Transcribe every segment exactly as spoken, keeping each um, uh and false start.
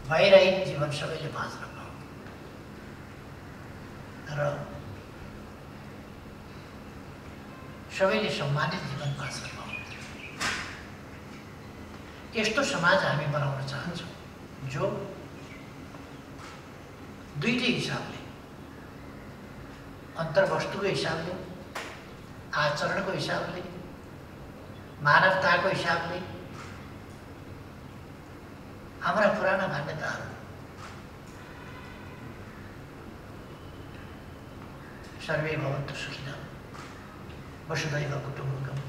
भयरहित जीवन सबैले बाँच्न पाऊँ र सबैले सम्मानित जीवन बाँच्न पाऊँ। यस्तो समाज हामी बनाउन चाहन्छौँ जो दुईटै हिसाबले, अन्तर्वस्तुको हिसाबले, आचरणको हिसाबले, मानवताको हिसाबले हाम्रा पुराना मान्यताहरू सर्वे भवन्तु सुखिनः, वसुधैव कुटुम्बकम्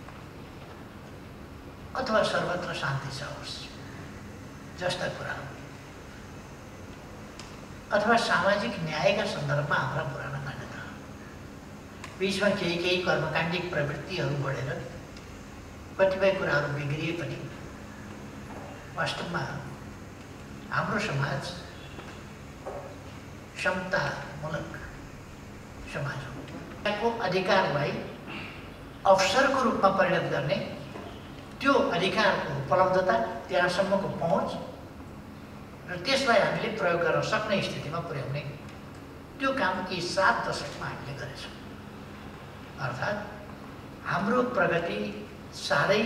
अथवा सर्वत्र शान्ति छ होस् जस्ता कुराहरू, अथवा सामाजिक न्यायका सन्दर्भमा हाम्रा पुराना मान्यताहरू, बीचमा केही केही कर्मकाण्डिक प्रवृत्तिहरू बढेर कतिपय कुराहरू बिग्रिए पनि वास्तवमा हाम्रो समाज समतामूलक समाज हो। को अधिकारलाई अवसरको रूपमा परिणत गर्ने, त्यो अधिकारको उपलब्धता, त्यहाँसम्मको पहुँच र त्यसलाई हामीले प्रयोग गर्न सक्ने स्थितिमा पुर्याउने त्यो काम यी सात दशकमा हामीले गरेछौँ। अर्थात् हाम्रो प्रगति साह्रै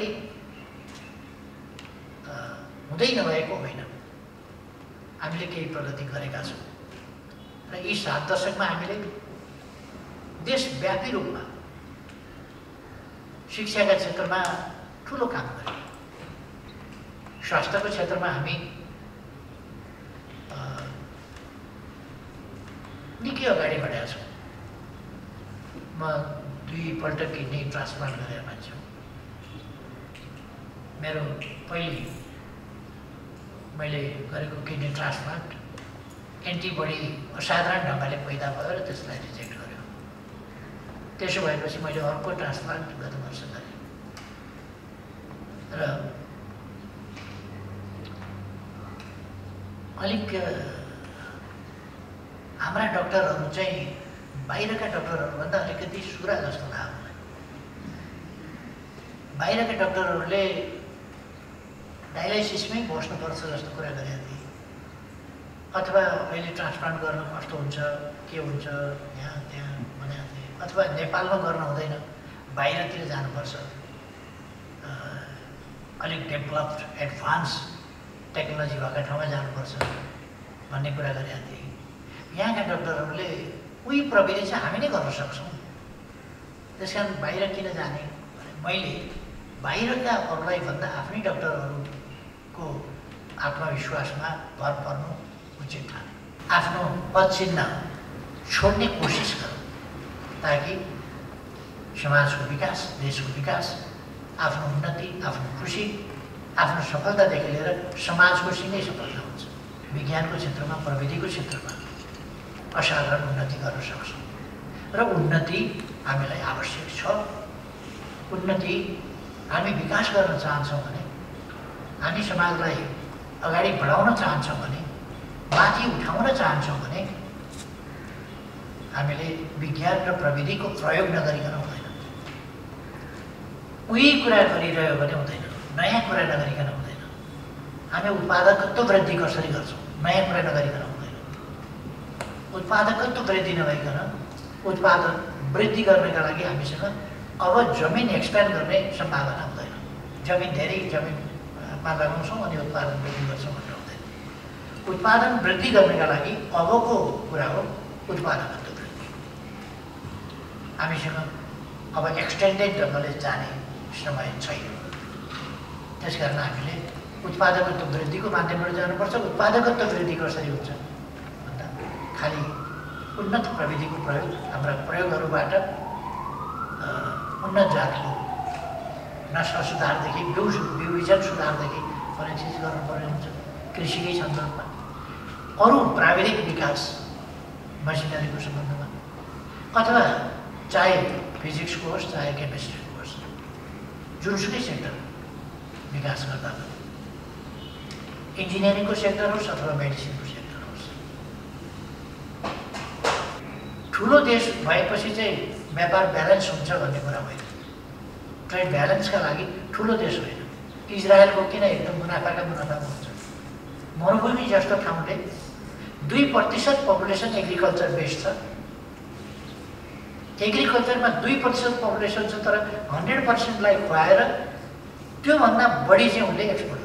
हुँदै नभएको होइन, हामीले केही प्रगति गरेका छौँ र यी सात दशकमा हामीले देशव्यापी रूपमा शिक्षाका क्षेत्रमा ठुलो काम गर्यौँ। स्वास्थ्यको क्षेत्रमा हामी निकै अगाडि बढेका छौँ। म दुईपल्ट किडनी ट्रान्सप्लान्ट गरेर मान्छे हो। मेरो पहिले मैले गरेको किडनी ट्रान्सप्लान्ट एन्टिबडी असाधारण ढङ्गले पैदा भयो र त्यसलाई रिजेक्ट गर्यो। त्यसो भएपछि मैले अर्को ट्रान्सप्लान्ट गत वर्ष गरेँ र अलिक हाम्रा डक्टरहरू चाहिँ बाहिरका डक्टरहरूभन्दा अलिकति सुरा जस्तो लाग्यो मलाई। बाहिरका डक्टरहरूले डायलाइसिसमै बस्नुपर्छ जस्तो कुरा गरेका थिए, अथवा अहिले ट्रान्सप्लान्ट गर्न कस्तो हुन्छ, के हुन्छ यहाँ त्यहाँ भनेका थिए, अथवा नेपालमा गर्न हुँदैन, बाहिरतिर जानुपर्छ, अलिक डेभलप्ड एडभान्स टेक्नोलोजी भएका ठाउँमा जानुपर्छ भन्ने कुरा गरेका थिए। यहाँका डक्टरहरूले उही प्रविधि चाहिँ हामी नै गर्न सक्छौँ, त्यस कारण बाहिर किन जाने। मैले बाहिरका अरूलाई भन्दा आफ्नै डक्टरहरूको आत्मविश्वासमा भर पर्नु उचित ठाने। आफ्नो पदचिन्ह छोड्ने कोसिस गरौँ ताकि समाजको विकास, देशको विकास, आफ्नो उन्नति, आफ्नो खुसी, आफ्नो सफलतादेखि लिएर समाजको सिँगै सफलता हुन्छ। विज्ञानको क्षेत्रमा, प्रविधिको क्षेत्रमा असाधारण उन्नति गर्न सक्छौँ र उन्नति हामीलाई आवश्यक छ। उन्नति हामी विकास गर्न चाहन्छौँ भने, हामी समाजलाई अगाडि बढाउन चाहन्छौँ भने, माथि उठाउन चाहन्छौँ भने हामीले विज्ञान र प्रविधिको प्रयोग नगरिकन हुँदैन। उही कुरा गरिरह्यो भने हुँदैन, नयाँ कुरा नगरिकन हुँदैन। हामी उत्पादकत्व वृद्धि कसरी गर्छौँ, नयाँ कुरा नगरिकन हुँदैन। उत्पादकत्व वृद्धि नभइकन उत्पादन वृद्धि गर्नका लागि हामीसँग अब जमिन एक्सप्यान्ड गर्ने सम्भावना हुँदैन। जमिन धेरै जमिनमा लगाउँछौँ अनि उत्पादन वृद्धि गर्छौँ भन्ने हुँदैन। उत्पादन वृद्धि गर्नका लागि अबको कुरा हो उत्पादकत्व वृद्धि। हामीसँग अब एक्सटेन्डेड ढङ्गले जाने समय छैन। त्यसकारण हामीले उत्पादकत्व वृद्धिको माध्यमबाट जानुपर्छ। उत्पादकत्व वृद्धि कसरी हुन्छ भन्दा खालि उन्नत प्रविधिको प्रयोग, हाम्रा प्रयोगहरूबाट उन्नत जातको नस्ल सुधारदेखि बिउ बिउबिजन सुधारदेखि अनेक चिज गर्नुपर्ने हुन्छ। कृषिकै सन्दर्भमा अरू प्राविधिक विकास मसिनरीको सम्बन्धमा, अथवा चाहे फिजिक्सको होस् चाहे केमिस्ट्रीको होस्, जुनसुकै सेक्टर विकास गर्दा पनि, इन्जिनियरिङको सेक्टर होस् अथवा मेडिसिनको सेक्टर होस्, ठुलो देश भएपछि चाहिँ व्यापार ब्यालेन्स हुन्छ भन्ने कुरा होइन। ट्रेड ब्यालेन्सका लागि ठुलो देश होइन। इजरायलको किन एकदम मुनाफाका मुनाफामा हुन्छ, मरुभूमि जस्तो ठाउँले दुई प्रतिशत पपुलेसन एग्रिकल्चर बेस्ड छ। एग्रिकल्चरमा दुई प्रतिशत पपुलेसन छ, तर हन्ड्रेड पर्सेन्टलाई खुवाएर त्योभन्दा बढी चाहिँ उसले एक्सपोर्ट